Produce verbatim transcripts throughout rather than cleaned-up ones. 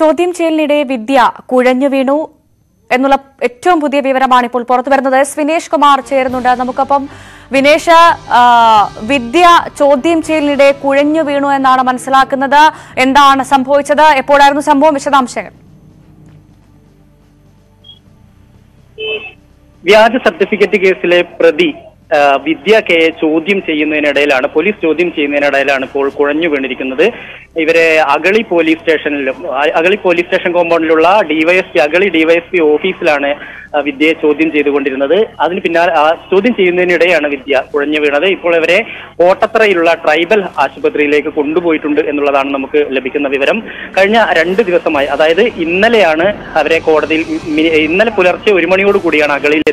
ചോദ്യം ചെയ്യലിനിടെ വിദ്യ കുഴഞ്ഞു വീണു എന്നുള്ള ഏറ്റവും പുതിയ വിവരമാണ് ഇപ്പോൾ പുറത്തുവരുന്നത്. എസ് വിനേഷ് കുമാർ ചേരുന്നുണ്ട് നമുക്കൊപ്പം. വിനേഷ്, വിദ്യ ചോദ്യം ചെയ്യലിനിടെ കുഴഞ്ഞു വീണു എന്നാണ് മനസ്സിലാക്കുന്നത്. എന്താണ് സംഭവിച്ചത്? എപ്പോഴായിരുന്നു സംഭവം? വിശദാംശങ്ങൾ. വ്യാജ സർട്ടിഫിക്കറ്റ് കേസിലെ പ്രതി വിദ്യ കെ ചോദ്യം ചെയ്യുന്നതിനിടയിലാണ് പോലീസ് ചോദ്യം ചെയ്യുന്നതിനിടയിലാണ് ഇപ്പോൾ കുഴഞ്ഞു വീണിരിക്കുന്നത്. ഇവരെ അഗളി പോലീസ് സ്റ്റേഷനിലും അഗളി പോലീസ് സ്റ്റേഷൻ കോമ്പൗണ്ടിലുള്ള ഡിവൈഎസ്പി അഗളി ഡിവൈഎസ്പി ഓഫീസിലാണ് വിദ്യയെ ചോദ്യം ചെയ്തുകൊണ്ടിരുന്നത്. അതിന് പിന്നാലെ ചോദ്യം ചെയ്യുന്നതിനിടെയാണ് വിദ്യ കുഴഞ്ഞു വീണത്. ഇപ്പോൾ ഇവരെ കോട്ടത്തറയിലുള്ള ട്രൈബൽ ആശുപത്രിയിലേക്ക് കൊണ്ടുപോയിട്ടുണ്ട് എന്നുള്ളതാണ് നമുക്ക് ലഭിക്കുന്ന വിവരം. കഴിഞ്ഞ രണ്ട് ദിവസമായി, അതായത് ഇന്നലെയാണ് അവരെ കോടതിയിൽ ഇന്നലെ പുലർച്ചെ ഒരു മണിയോട് കൂടിയാണ് അഗളിയിൽ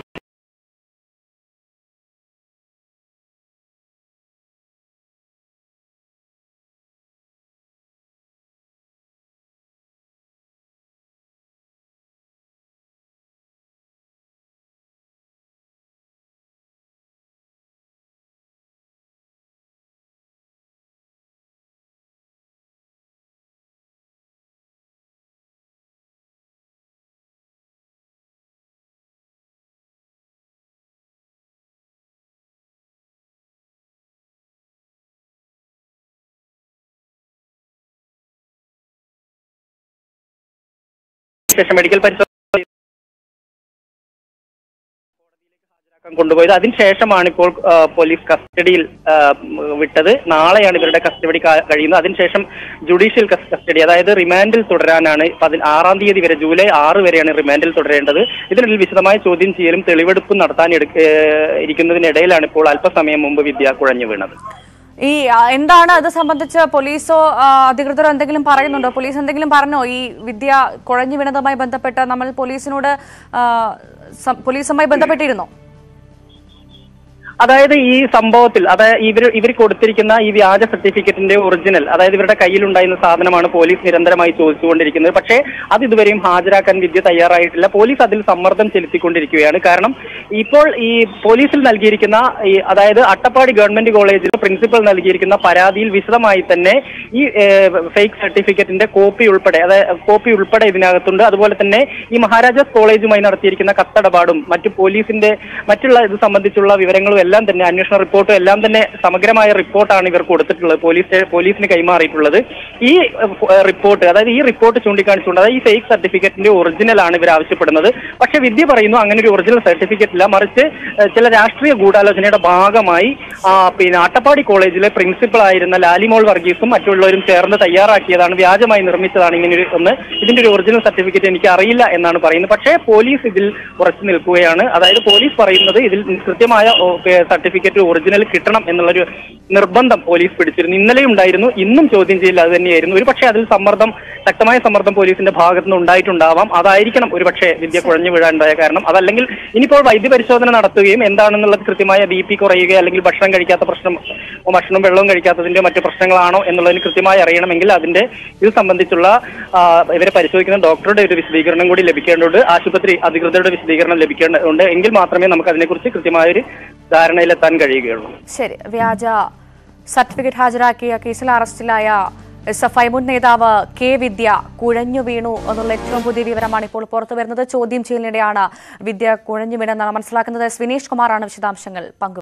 ശേഷം മെഡിക്കൽ പരിശോധന കൊണ്ടുപോയത്. അതിനുശേഷമാണ് ഇപ്പോൾ പോലീസ് കസ്റ്റഡിയിൽ വിട്ടത്. നാളെയാണ് ഇവരുടെ കസ്റ്റഡി കഴിയുന്നത്. അതിനുശേഷം ജുഡീഷ്യൽ കസ്റ്റഡി, അതായത് റിമാൻഡിൽ തുടരാനാണ് ആറാം തീയതി വരെ, ജൂലൈ ആറ് വരെയാണ് റിമാൻഡിൽ തുടരേണ്ടത്. ഇതിനിടയിൽ വിശദമായ ചോദ്യം ചെയ്യലും തെളിവെടുപ്പും നടത്താൻ ഇരിക്കുന്നതിനിടയിലാണ് ഇപ്പോൾ അല്പസമയം മുമ്പ് വിദ്യ കുഴഞ്ഞു വീണത്. ഈ എന്താണ് അത് സംബന്ധിച്ച് പോലീസോ അധികൃതരോ എന്തെങ്കിലും പറയുന്നുണ്ടോ? പോലീസ് എന്തെങ്കിലും പറഞ്ഞോ ഈ വിദ്യ കുഴഞ്ഞു വീണതുമായി ബന്ധപ്പെട്ട്? നമ്മൾ പോലീസിനോട് പോലീസുമായി ബന്ധപ്പെട്ടിരുന്നോ? അതായത് ഈ സംഭവത്തിൽ അതായത് ഇവർ ഇവർ കൊടുത്തിരിക്കുന്ന ഈ വ്യാജ സർട്ടിഫിക്കറ്റിന്റെ ഒറിജിനൽ, അതായത് ഇവരുടെ കയ്യിലുണ്ടായിരുന്ന സാധനമാണ് പോലീസ് നിരന്തരമായി ചോദിച്ചുകൊണ്ടിരിക്കുന്നത്. പക്ഷേ അത് ഇതുവരെയും ഹാജരാക്കാൻ വിദ്യ തയ്യാറായിട്ടില്ല. പോലീസ് അതിൽ സമ്മർദ്ദം ചെലുത്തിക്കൊണ്ടിരിക്കുകയാണ്. കാരണം ഇപ്പോൾ ഈ പോലീസിൽ നൽകിയിരിക്കുന്ന ഈ അതായത് അട്ടപ്പാടി ഗവൺമെന്റ് കോളേജിൽ പ്രിൻസിപ്പൽ നൽകിയിരിക്കുന്ന പരാതിയിൽ വിശദമായി തന്നെ ഈ ഫേക്ക് സർട്ടിഫിക്കറ്റിന്റെ കോപ്പി ഉൾപ്പെടെ അതായത് കോപ്പി ഉൾപ്പെടെ ഇതിനകത്തുണ്ട്. അതുപോലെ തന്നെ ഈ മഹാരാജാസ് കോളേജുമായി നടത്തിയിരിക്കുന്ന കത്തടപാടും മറ്റു പോലീസിന്റെ മറ്റുള്ള ഇത് സംബന്ധിച്ചുള്ള വിവരങ്ങളും എല്ലാം തന്നെ അന്വേഷണ റിപ്പോർട്ടും എല്ലാം തന്നെ സമഗ്രമായ റിപ്പോർട്ടാണ് ഇവർ കൊടുത്തിട്ടുള്ളത്, പോലീസ് പോലീസിന് കൈമാറിയിട്ടുള്ളത്. ഈ റിപ്പോർട്ട് അതായത് ഈ റിപ്പോർട്ട് ചൂണ്ടിക്കാണിച്ചുകൊണ്ട് അതായത് ഈ ഫേക്ക് സർട്ടിഫിക്കറ്റിന്റെ ഒറിജിനൽ ആണ് ഇവർ ആവശ്യപ്പെടുന്നത്. പക്ഷേ വിദ്യ പറയുന്നു അങ്ങനെ ഒരു ഒറിജിനൽ സർട്ടിഫിക്കറ്റ് ഇല്ല, മറിച്ച് ചില രാഷ്ട്രീയ ഗൂഢാലോചനയുടെ ഭാഗമായി പിന്നെ അട്ടപ്പാടി കോളേജിലെ പ്രിൻസിപ്പൽ ആയിരുന്ന ലാലിമോൾ വർഗീസും മറ്റുള്ളവരും ചേർന്ന് തയ്യാറാക്കിയതാണ്, വ്യാജമായി നിർമ്മിച്ചതാണ് ഇങ്ങനെ ഒരു ഒന്ന്, ഇതിന്റെ ഒരു ഒറിജിനൽ സർട്ടിഫിക്കറ്റ് എനിക്ക് അറിയില്ല എന്നാണ് പറയുന്നത്. പക്ഷേ പോലീസ് ഇതിൽ ഉറച്ചു നിൽക്കുകയാണ്. അതായത് പോലീസ് പറയുന്നത് ഇതിൽ കൃത്യമായ സർട്ടിഫിക്കറ്റ് ഒറിജിനൽ കിട്ടണം എന്നുള്ളൊരു നിർബന്ധം പോലീസ് പിടിച്ചിരുന്നു. ഇന്നലെ ഉണ്ടായിരുന്നു, ഇന്നും ചോദ്യം ചെയ്യൽ അത് തന്നെയായിരുന്നു. ഒരു പക്ഷേ അതിൽ സമ്മർദ്ദം, ശക്തമായ സമ്മർദ്ദം പോലീസിന്റെ ഭാഗത്തുനിന്ന് ഉണ്ടായിട്ടുണ്ടാവാം. അതായിരിക്കണം ഒരു പക്ഷേ വിദ്യ കുഴഞ്ഞു വീഴാനുണ്ടായ കാരണം. അതല്ലെങ്കിൽ ഇനിയിപ്പോൾ വൈദ്യപരിശോധന നടത്തുകയും എന്താണെന്നുള്ളത് കൃത്യമായ ബി പി കുറയുകയോ അല്ലെങ്കിൽ ഭക്ഷണം കഴിക്കാത്ത പ്രശ്നം, ഭക്ഷണവും വെള്ളവും കഴിക്കാത്തതിന്റെ മറ്റു പ്രശ്നങ്ങളാണോ എന്നുള്ളതിന് കൃത്യമായി അറിയണമെങ്കിൽ അതിന്റെ ഇത് സംബന്ധിച്ചുള്ള ഇവരെ പരിശോധിക്കുന്ന ഡോക്ടറുടെ ഒരു വിശദീകരണം കൂടി ലഭിക്കേണ്ടതുണ്ട്, ആശുപത്രി അധികൃതരുടെ വിശദീകരണം ലഭിക്കേണ്ടതുണ്ട്. എങ്കിൽ മാത്രമേ നമുക്ക് അതിനെക്കുറിച്ച് കൃത്യമായൊരു ധാരണയിലെത്താൻ കഴിയുകയുള്ളൂ. ശരി. വ്യാജ സർട്ടിഫിക്കറ്റ് ഹാജരാക്കിയ കേസിൽ അറസ്റ്റിലായ എസ് എഫ് ഐ മുൻ നേതാവ് കെ വിദ്യ കുഴഞ്ഞു വീണു എന്നുള്ള ഏറ്റവും പുതിയ വിവരമാണ് ഇപ്പോൾ പുറത്തു വരുന്നത്. ചോദ്യം ചെയ്യലിനിടെയാണ് വിദ്യ കുഴഞ്ഞു വീണെന്നാണ് മനസ്സിലാക്കുന്നത്. എസ് വിനേഷ് കുമാറാണ് വിശദാംശങ്ങൾ പങ്കുവച്ചത്.